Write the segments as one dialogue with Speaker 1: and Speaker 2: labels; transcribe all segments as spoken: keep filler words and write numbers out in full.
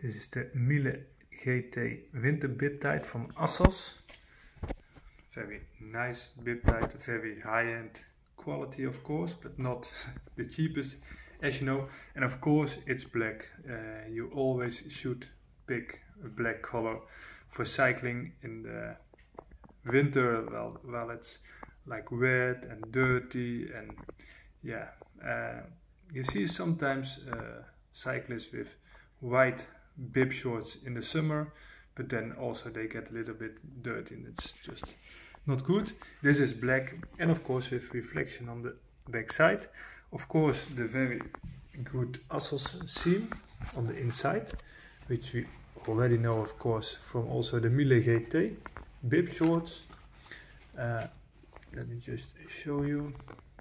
Speaker 1: This is the Miele G T winter bib tide from Assos. Very nice bib tide, very high-end quality of course, but not the cheapest as you know. And of course it's black. Uh, you always should pick a black color for cycling in the winter. Well, well it's like wet and dirty, and yeah, uh, you see sometimes uh, cyclists with white bib shorts in the summer, but then also they get a little bit dirty and it's just not good. This is black, and of course with reflection on the back side. Of course the very good Assos seam on the inside, which we already know of course from also the Miele G T bib shorts. Uh, let me just show you.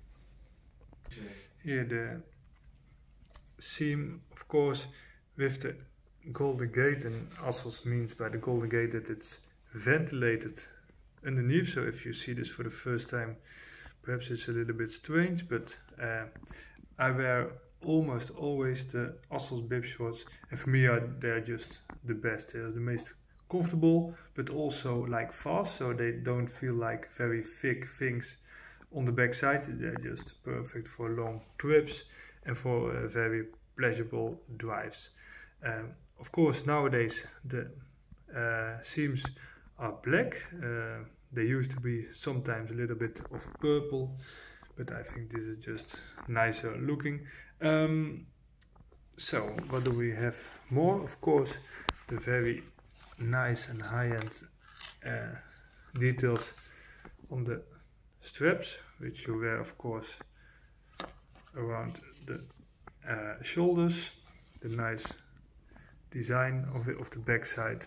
Speaker 1: Here the seam, of course, with the Golden Gate, and Assos means by the Golden Gate that it's ventilated underneath. So if you see this for the first time, perhaps it's a little bit strange, but uh, I wear almost always the Assos bib shorts, and for me are, they're just the best. They're the most comfortable, but also like fast, so they don't feel like very thick things on the back side. They're just perfect for long trips and for uh, very pleasurable drives. Um, of course nowadays the uh, seams are black. Uh, they used to be sometimes a little bit of purple, but I think this is just nicer looking. Um, so what do we have more? Of course the very nice and high-end uh, details on the straps, which you wear of course around the uh, shoulders. The nice design of it, of the back side.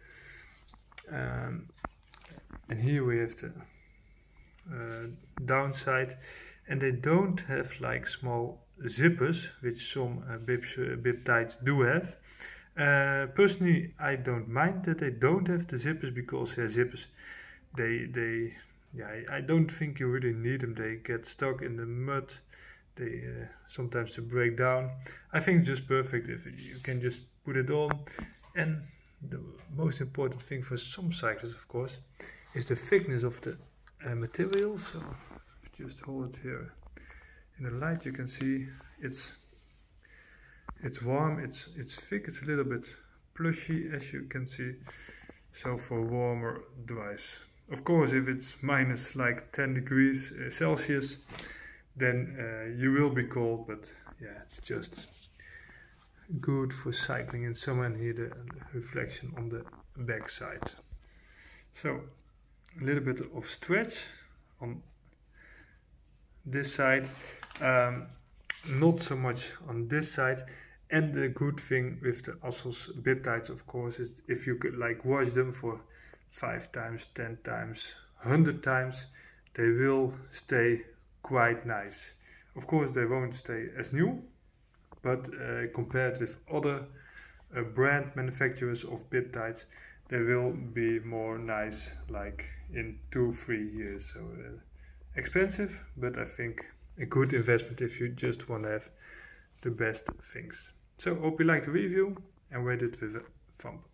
Speaker 1: Um, and here we have the uh, downside, and they don't have like small zippers, which some uh, bib, uh, bib tides do have. Uh, personally, I don't mind that they don't have the zippers, because yeah, zippers, they, they, yeah, I don't think you really need them. They get stuck in the mud. They uh, sometimes they break down. I think it's just perfect if you can just put it on. And the most important thing for some cyclists, of course, is the thickness of the uh, material. So just hold it here in the light. You can see it's it's warm. It's it's thick. It's a little bit plushy, as you can see. So for warmer drives. Of course, if it's minus like ten degrees uh, Celsius, then uh, you will be cold, but yeah, it's just good for cycling in summer. And here the reflection on the back side. So a little bit of stretch on this side, um, not so much on this side. And the good thing with the Assos bib tides, of course, is if you could like wash them for five times, ten times, hundred times, they will stay quite nice. Of course they won't stay as new, but uh, compared with other uh, brand manufacturers of bib tides, they will be more nice like in two, three years. So uh, expensive, but I think a good investment if you just want to have the best things. So hope you liked the review, and rate it with a thumb up.